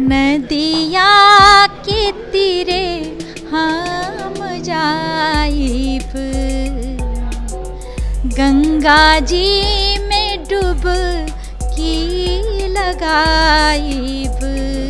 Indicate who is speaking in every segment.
Speaker 1: नदिया के तीरे हम जाइब, गंगा जी में डुबकी लगाइब,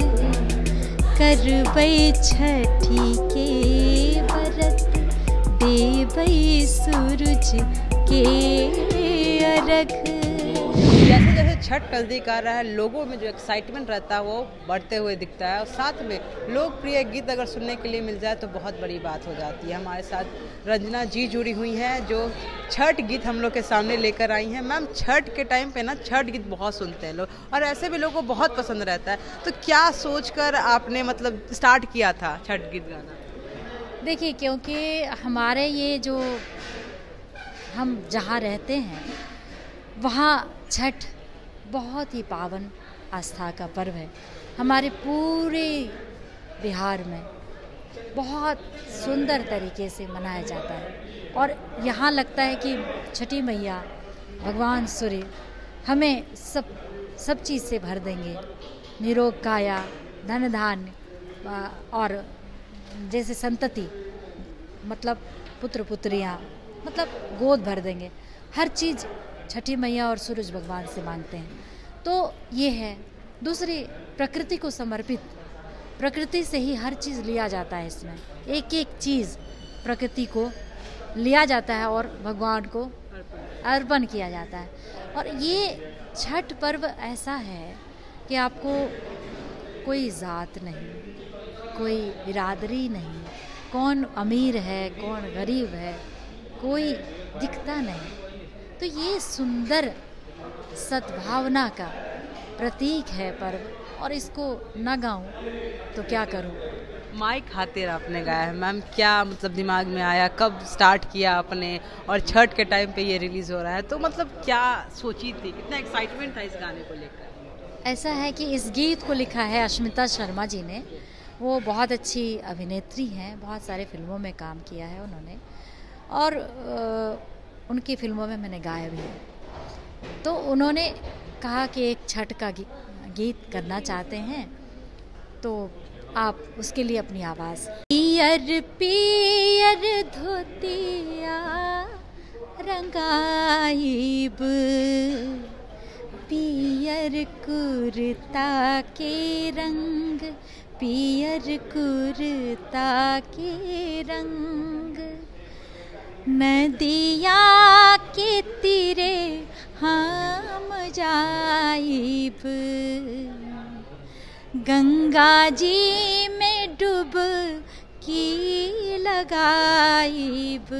Speaker 1: करबै छठी के व्रत, देबै सूरज के अर्घ।
Speaker 2: जैसे जैसे छठ नज़दीक आ रहा है, लोगों में जो एक्साइटमेंट रहता है वो बढ़ते हुए दिखता है, और साथ में लोकप्रिय गीत अगर सुनने के लिए मिल जाए तो बहुत बड़ी बात हो जाती है। हमारे साथ रंजना जी जुड़ी हुई हैं जो छठ गीत हम लोग के सामने लेकर आई हैं। मैम, छठ के टाइम पे ना छठ गीत बहुत सुनते हैं लोग, और ऐसे भी लोगों को बहुत पसंद रहता है, तो क्या सोचकर आपने मतलब स्टार्ट किया था छठ गीत गाना?
Speaker 1: देखिए, क्योंकि हमारे ये जो हम जहाँ रहते हैं वहाँ छठ बहुत ही पावन आस्था का पर्व है। हमारे पूरे बिहार में बहुत सुंदर तरीके से मनाया जाता है, और यहाँ लगता है कि छठी मैया भगवान सूर्य हमें सब चीज़ से भर देंगे, निरोग काया, धन धान्य, और जैसे संतति मतलब पुत्र पुत्रियाँ, मतलब गोद भर देंगे। हर चीज़ छठी मैया और सूरज भगवान से मांगते हैं, तो ये है। दूसरी, प्रकृति को समर्पित, प्रकृति से ही हर चीज़ लिया जाता है। इसमें एक एक चीज़ प्रकृति को लिया जाता है और भगवान को अर्पण किया जाता है। और ये छठ पर्व ऐसा है कि आपको कोई ज़ात नहीं, कोई बिरादरी नहीं, कौन अमीर है कौन गरीब है, कोई दिखता नहीं। तो ये सुंदर सद्भावना का प्रतीक है पर्व, और इसको न गाऊं तो क्या करूं।
Speaker 2: माई खातिर आपने गाया है मैम, क्या मतलब दिमाग में आया, कब स्टार्ट किया आपने, और छठ के टाइम पे ये रिलीज़ हो रहा है, तो मतलब क्या सोची थी, कितना एक्साइटमेंट था इस गाने को लेकर?
Speaker 1: ऐसा है कि इस गीत को लिखा है अश्मिता शर्मा जी ने। वो बहुत अच्छी अभिनेत्री हैं, बहुत सारे फिल्मों में काम किया है उन्होंने, और उनकी फिल्मों में मैंने गाया भी है। तो उन्होंने कहा कि एक छठ का गीत करना चाहते हैं, तो आप उसके लिए अपनी आवाज़। पियर पियर धोतिया रंगाइब, पियर कुर्ता के रंग, पियर कुर्ता के रंग, नदिया के तीरे हम जाइब, गंगा जी में डुबकी लगाइब,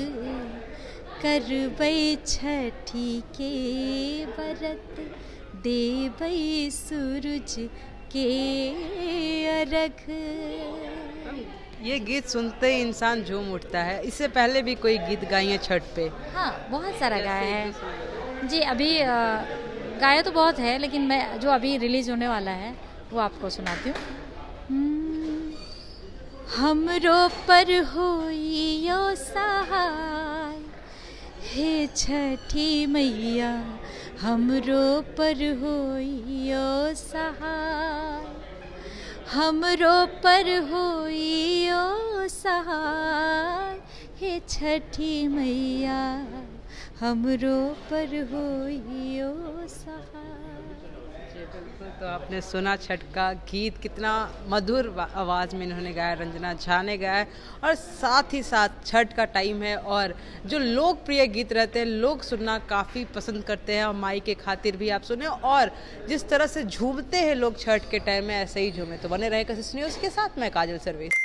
Speaker 1: करबै छठी के व्रत, देबै सूरज के अर्घ।
Speaker 2: ये गीत सुनते ही इंसान झूम उठता है। इससे पहले भी कोई गीत गाई है छठ पे?
Speaker 1: हाँ, बहुत सारा गाया है जी। अभी गाया तो बहुत है, लेकिन मैं जो अभी रिलीज होने वाला है वो आपको सुनाती हूँ। हमरो पर होइयो सहाय, हे छठी मैया हमरो पर होइयो सहाय, हमरो पर होइयो सहाय, हे छठी मैया हमरो पर होइयो सहाय।
Speaker 2: बिल्कुल, तो आपने सुना छठ का गीत, कितना मधुर आवाज़ में इन्होंने गाया, रंजना झा ने गाया, और साथ ही साथ छठ का टाइम है और जो लोकप्रिय गीत रहते हैं लोग सुनना काफ़ी पसंद करते हैं, और माई के खातिर भी आप सुने, और जिस तरह से झूमते हैं लोग छठ के टाइम में ऐसे ही झूमे। तो बने रहे कशिश न्यूज़ के साथ, मैं काजल सर्वेश।